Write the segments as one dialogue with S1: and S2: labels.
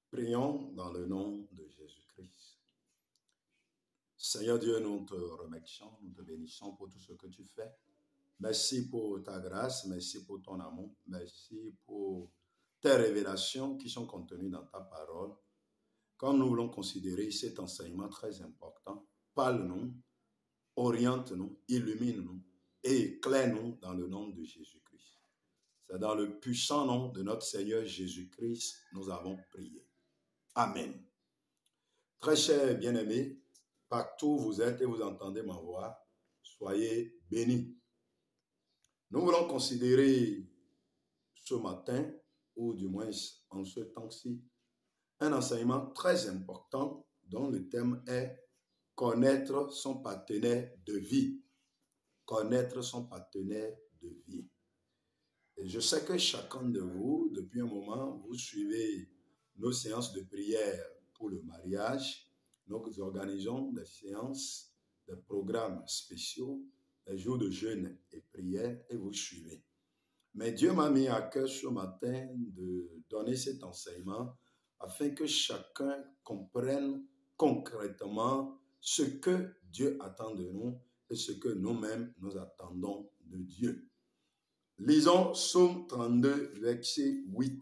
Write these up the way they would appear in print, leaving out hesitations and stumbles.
S1: Prions dans le nom de Jésus-Christ. Seigneur Dieu, nous te remercions, nous te bénissons pour tout ce que tu fais. Merci pour ta grâce, merci pour ton amour, merci pour tes révélations qui sont contenues dans ta parole. Comme nous voulons considérer cet enseignement très important, parle-nous, oriente-nous, illumine-nous et éclaire-nous dans le nom de Jésus-Christ. C'est dans le puissant nom de notre Seigneur Jésus-Christ nous avons prié. Amen. Très chers bien-aimés, partout où vous êtes et vous entendez ma voix, soyez bénis. Nous voulons considérer ce matin, ou du moins en ce temps-ci, un enseignement très important dont le thème est connaître son partenaire de vie. Connaître son partenaire de vie. Et je sais que chacun de vous, depuis un moment, vous suivez nos séances de prière pour le mariage. Nous organisons des séances, des programmes spéciaux, des jours de jeûne et prière, et vous suivez. Mais Dieu m'a mis à cœur ce matin de donner cet enseignement afin que chacun comprenne concrètement ce que Dieu attend de nous et ce que nous-mêmes nous attendons de Dieu. Lisons Psaume 32, verset 8.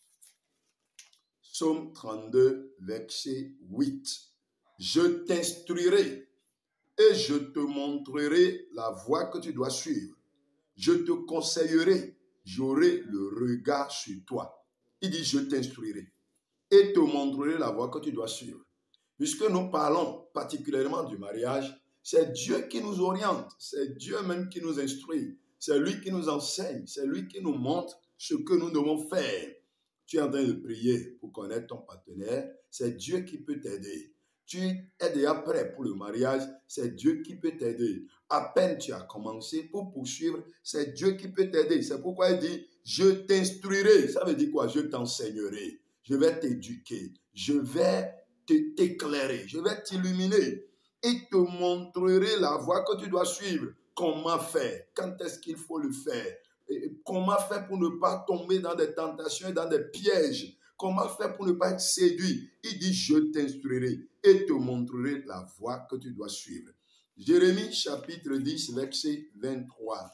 S1: Psaume 32, verset 8. Je t'instruirai et je te montrerai la voie que tu dois suivre. Je te conseillerai, j'aurai le regard sur toi. Il dit, je t'instruirai et te montrerai la voie que tu dois suivre. Puisque nous parlons particulièrement du mariage, c'est Dieu qui nous oriente, c'est Dieu même qui nous instruit, c'est lui qui nous enseigne, c'est lui qui nous montre ce que nous devons faire. Tu es en train de prier pour connaître ton partenaire, c'est Dieu qui peut t'aider. Tu es déjà prêt pour le mariage, c'est Dieu qui peut t'aider. À peine tu as commencé pour poursuivre, c'est Dieu qui peut t'aider. C'est pourquoi il dit, je t'instruirai. Ça veut dire quoi? Je t'enseignerai. Je vais t'éduquer. Je vais t'éclairer. Je vais t'illuminer. Et te montrerai la voie que tu dois suivre. Comment faire? Quand est-ce qu'il faut le faire? Et comment faire pour ne pas tomber dans des tentations et dans des pièges? Comment faire pour ne pas être séduit? Il dit, je t'instruirai et te montrerai la voie que tu dois suivre. Jérémie chapitre 10, verset 23.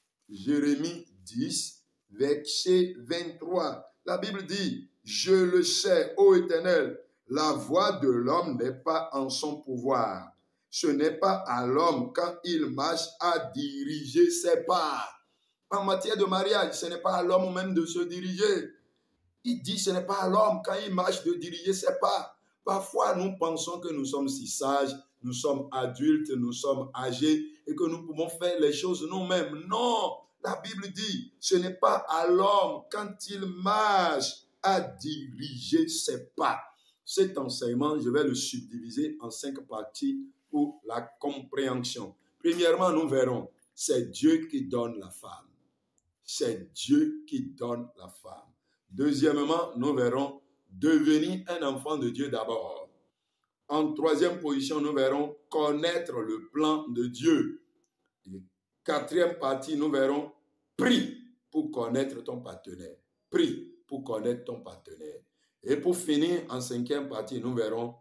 S1: Jérémie 10, verset 23. La Bible dit, je le sais, ô Éternel, la voie de l'homme n'est pas en son pouvoir. Ce n'est pas à l'homme quand il marche à diriger ses pas. En matière de mariage, ce n'est pas à l'homme même de se diriger. Il dit, ce n'est pas à l'homme quand il marche de diriger ses pas. Parfois, nous pensons que nous sommes si sages, nous sommes adultes, nous sommes âgés et que nous pouvons faire les choses nous-mêmes. Non, la Bible dit, ce n'est pas à l'homme quand il marche à diriger ses pas. Cet enseignement, je vais le subdiviser en 5 parties pour la compréhension. Premièrement, nous verrons, c'est Dieu qui donne la femme. C'est Dieu qui donne la femme. Deuxièmement, nous verrons devenir un enfant de Dieu d'abord. En troisième position, nous verrons connaître le plan de Dieu. Et quatrième partie, nous verrons prie pour connaître ton partenaire. Prie pour connaître ton partenaire. Et pour finir, en cinquième partie, nous verrons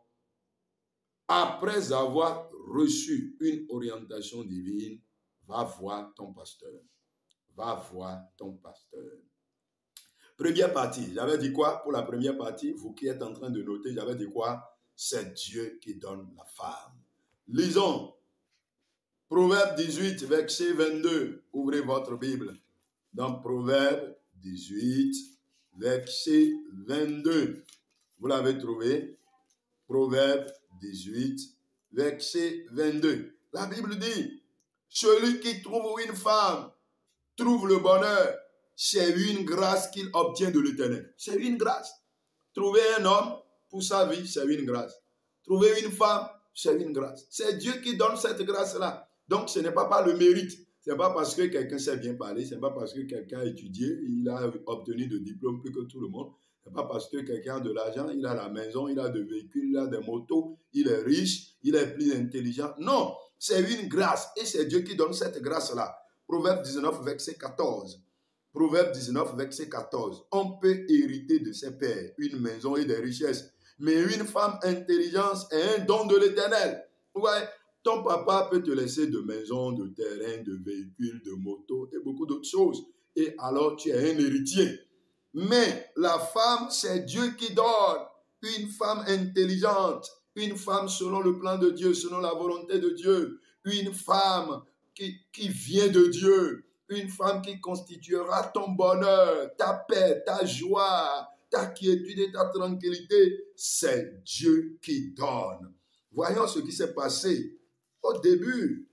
S1: après avoir reçu une orientation divine, va voir ton pasteur. Va voir ton pasteur. Première partie, j'avais dit quoi pour la première partie? Vous qui êtes en train de noter, j'avais dit quoi? C'est Dieu qui donne la femme. Lisons Proverbe 18, verset 22. Ouvrez votre Bible. Dans Proverbe 18, verset 22. Vous l'avez trouvé? Proverbe 18, verset 22. La Bible dit, celui qui trouve une femme trouve le bonheur. C'est une grâce qu'il obtient de l'Éternel. C'est une grâce. Trouver un homme pour sa vie, c'est une grâce. Trouver une femme, c'est une grâce. C'est Dieu qui donne cette grâce-là. Donc, ce n'est pas par le mérite. Ce n'est pas parce que quelqu'un sait bien parler. Ce n'est pas parce que quelqu'un a étudié, il a obtenu de diplômes plus que tout le monde. Ce n'est pas parce que quelqu'un a de l'argent, il a la maison, il a des véhicules, il a des motos, il est riche, il est plus intelligent. Non, c'est une grâce. Et c'est Dieu qui donne cette grâce-là. Proverbe 19, verset 14. Proverbe 19, verset 14. On peut hériter de ses pères une maison et des richesses, mais une femme intelligente est un don de l'Éternel. Ouais, ton papa peut te laisser de maisons, de terrains, de véhicules, de motos et beaucoup d'autres choses. Et alors tu es un héritier. Mais la femme, c'est Dieu qui donne. Une femme intelligente, une femme selon le plan de Dieu, selon la volonté de Dieu, une femme qui vient de Dieu, une femme qui constituera ton bonheur, ta paix, ta joie, ta quiétude et ta tranquillité, c'est Dieu qui donne. Voyons ce qui s'est passé au début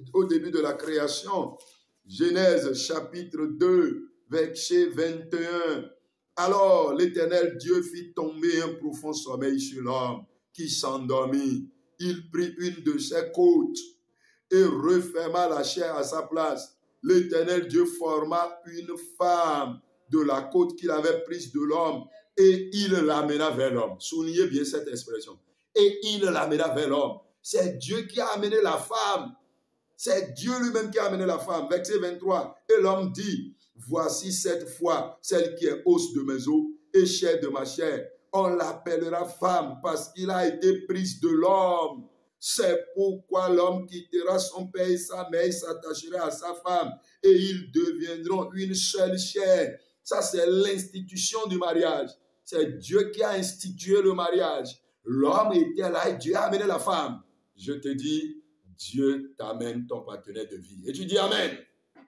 S1: de la création. Genèse chapitre 2, verset 21. Alors l'Éternel Dieu fit tomber un profond sommeil sur l'homme qui s'endormit. Il prit une de ses côtes et referma la chair à sa place. L'Éternel Dieu forma une femme de la côte qu'il avait prise de l'homme et il l'amena vers l'homme. Soulignez bien cette expression. Et il l'amena vers l'homme. C'est Dieu qui a amené la femme. C'est Dieu lui-même qui a amené la femme. Verset 23. Et l'homme dit, voici cette fois celle qui est os de mes os et chair de ma chair. On l'appellera femme parce qu'il a été prise de l'homme. C'est pourquoi l'homme quittera son père et sa mère, s'attachera à sa femme et ils deviendront une seule chair. Ça, c'est l'institution du mariage. C'est Dieu qui a institué le mariage. L'homme était là et Dieu a amené la femme. Je te dis, Dieu t'amène ton partenaire de vie. Et tu dis Amen.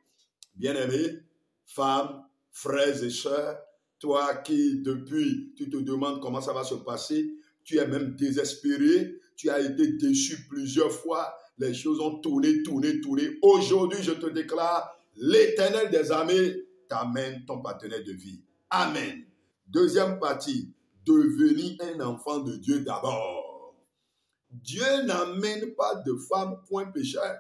S1: Bien-aimé, femmes, frères et sœurs, toi qui depuis, tu te demandes comment ça va se passer, tu es même désespéré, tu as été déçu plusieurs fois, les choses ont tourné. Aujourd'hui, je te déclare, l'Éternel des armées t'amène ton partenaire de vie. Amen. Deuxième partie, devenir un enfant de Dieu d'abord. Dieu n'amène pas de femme point pécheur.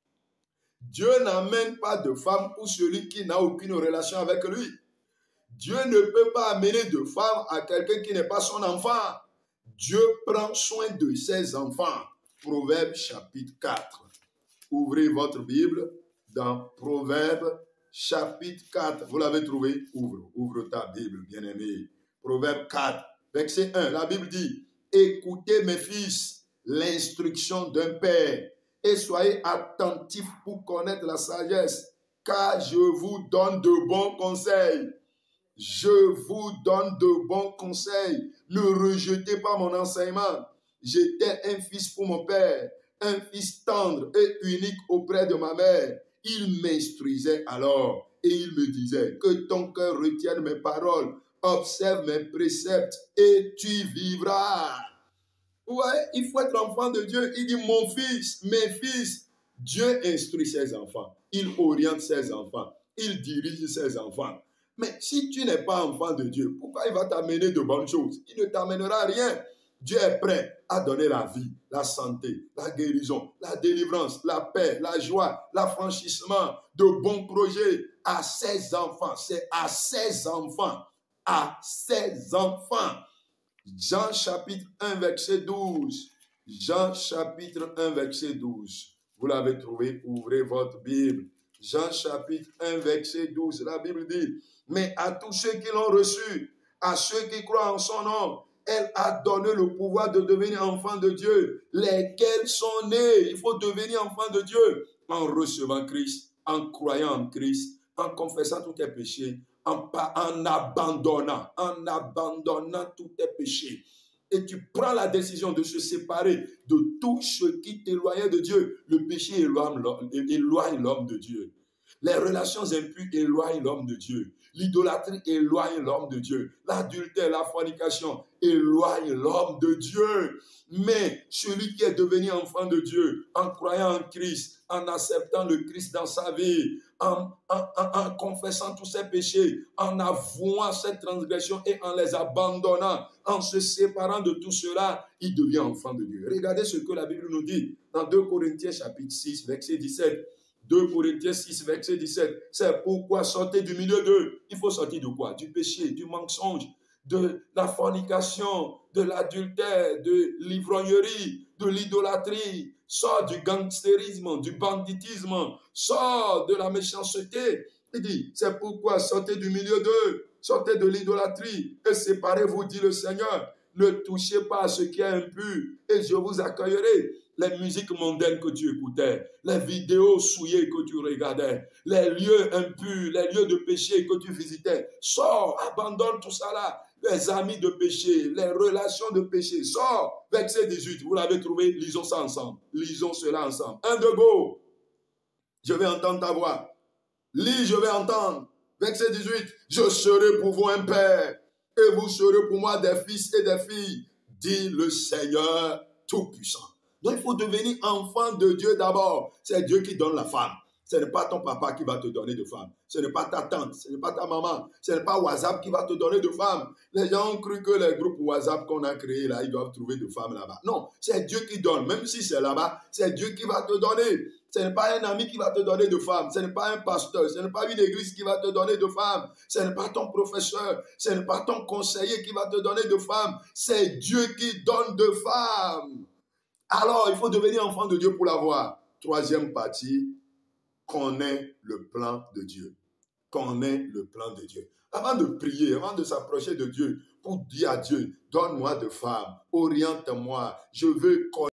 S1: Dieu n'amène pas de femme pour celui qui n'a aucune relation avec lui. Dieu ne peut pas amener de femme à quelqu'un qui n'est pas son enfant. Dieu prend soin de ses enfants. Proverbe chapitre 4. Ouvrez votre Bible dans Proverbe chapitre 4. Vous l'avez trouvé? Ouvre ta Bible, bien-aimé. Proverbe 4, verset 1. La Bible dit, écoutez mes fils, l'instruction d'un père, et soyez attentifs pour connaître la sagesse, car je vous donne de bons conseils. Je vous donne de bons conseils. Ne rejetez pas mon enseignement. J'étais un fils pour mon père, un fils tendre et unique auprès de ma mère. Il m'instruisait alors et il me disait que ton cœur retienne mes paroles, observe mes préceptes et tu vivras. Ouais, il faut être enfant de Dieu. Il dit mon fils, mes fils. Dieu instruit ses enfants. Il oriente ses enfants. Il dirige ses enfants. Mais si tu n'es pas enfant de Dieu, pourquoi il va t'amener de bonnes choses? Il ne t'amènera rien. Dieu est prêt à donner la vie, la santé, la guérison, la délivrance, la paix, la joie, l'affranchissement, de bons projets à ses enfants. C'est à ses enfants. À ses enfants. Jean chapitre 1, verset 12. Jean chapitre 1, verset 12. Vous l'avez trouvé, ouvrez votre Bible. Jean chapitre 1, verset 12. La Bible dit, mais à tous ceux qui l'ont reçu, à ceux qui croient en son nom, elle a donné le pouvoir de devenir enfants de Dieu, lesquels sont nés. Il faut devenir enfant de Dieu en recevant Christ, en croyant en Christ, en confessant tous tes péchés, en abandonnant tous tes péchés. Et tu prends la décision de se séparer de tout ce qui t'éloignait de Dieu. Le péché éloigne l'homme de Dieu. Les relations impures éloignent l'homme de Dieu. L'idolâtrie éloigne l'homme de Dieu. L'adultère, la fornication éloigne l'homme de Dieu. Mais celui qui est devenu enfant de Dieu, en croyant en Christ, en acceptant le Christ dans sa vie, en confessant tous ses péchés, en avouant ses transgressions et en les abandonnant, en se séparant de tout cela, il devient enfant de Dieu. Regardez ce que la Bible nous dit dans 2 Corinthiens chapitre 6, verset 17. 2 Corinthiens 6, verset 17. C'est pourquoi sortez du milieu d'eux. Il faut sortir de quoi? Du péché, du mensonge, de la fornication, de l'adultère, de l'ivrognerie, de l'idolâtrie. Sors du gangstérisme, du banditisme. Sors de la méchanceté Il dit, c'est pourquoi sortez du milieu d'eux, sortez de l'idolâtrie et séparez-vous, dit le Seigneur. Ne touchez pas à ce qui est impur et je vous accueillerai. Les musiques mondaines que tu écoutais, les vidéos souillées que tu regardais, les lieux impurs, les lieux de péché que tu visitais, sors, abandonne tout ça là. Les amis de péché, les relations de péché, sors. Verset 18, vous l'avez trouvé, lisons ça ensemble. Lisons cela ensemble. Un de go. Je vais entendre ta voix. Lis, je vais entendre. Verset 18, je serai pour vous un père, et vous serez pour moi des fils et des filles, dit le Seigneur Tout-Puissant. Donc il faut devenir enfant de Dieu d'abord. C'est Dieu qui donne la femme. Ce n'est pas ton papa qui va te donner de femme. Ce n'est pas ta tante, ce n'est pas ta maman. Ce n'est pas WhatsApp qui va te donner de femme. Les gens ont cru que les groupes WhatsApp qu'on a créés là, ils doivent trouver de femmes là-bas. Non, c'est Dieu qui donne. Même si c'est là-bas, c'est Dieu qui va te donner. Ce n'est pas un ami qui va te donner de femme. Ce n'est pas un pasteur. Ce n'est pas une église qui va te donner de femme. Ce n'est pas ton professeur. Ce n'est pas ton conseiller qui va te donner de femme. C'est Dieu qui donne de femmes. Alors, il faut devenir enfant de Dieu pour l'avoir. Troisième partie, connais le plan de Dieu. Connais le plan de Dieu. Avant de prier, avant de s'approcher de Dieu, pour dire à Dieu, donne-moi de femme, oriente-moi, je veux connaître.